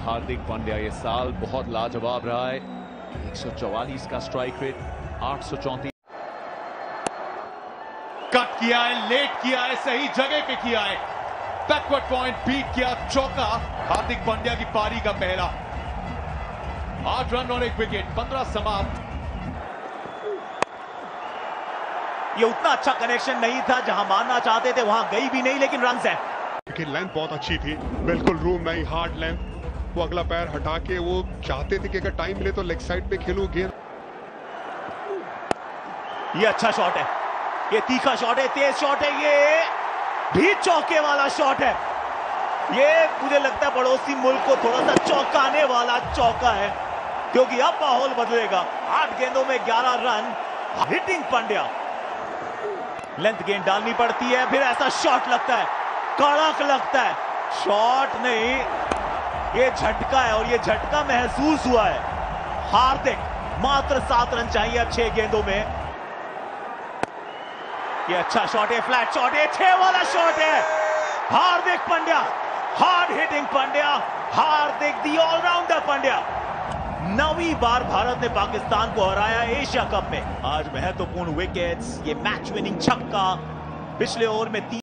हार्दिक पांड्या ये साल बहुत लाजवाब रहा है। 144 का स्ट्राइक रेट, 834 कट किया है, लेट किया है, सही जगह पे किया है, बैकवर्ड पॉइंट बीट किया, चौका। हार्दिक पांड्या की पारी का पहला 8 रन और 1 विकेट, 15 समाप्त। ये उतना अच्छा कनेक्शन नहीं था, जहां मारना चाहते थे वहां गई भी नहीं, लेकिन रन है। लेंथ बहुत अच्छी थी, बिल्कुल रूम नहीं, हार्ड लेंथ। वो अगला पैर हटा के वो चाहते थे कि अगर टाइम मिले तो लेग साइड पे खेलूं गेंद। ये अच्छा शॉट है, ये तीखा शॉट है, तेज शॉट है, ये भी चौके वाला शॉट है। ये मुझे लगता है पड़ोसी मुल्क को थोड़ा सा चौंकाने वाला चौका है, क्योंकि अब माहौल बदलेगा। 8 गेंदों में 11 रन। हिटिंग पांड्या, लेंथ गेंद डालनी पड़ती है, फिर ऐसा शॉट लगता है, कड़क लगता है। शॉट नहीं, ये झटका है, और ये झटका महसूस हुआ है। हार्दिक मात्र 7 रन चाहिए अब 6 गेंदों में। ये अच्छा शॉट है, फ्लैट शॉट है, 6 वाला शॉट है। Hardik Pandya, hard hitting Pandya, Hardik the all rounder Pandya. 9वीं बार भारत ने पाकिस्तान को हराया एशिया कप में। आज महत्वपूर्ण विकेट्स, ये मैच विनिंग छक्का, पिछले ओवर में 3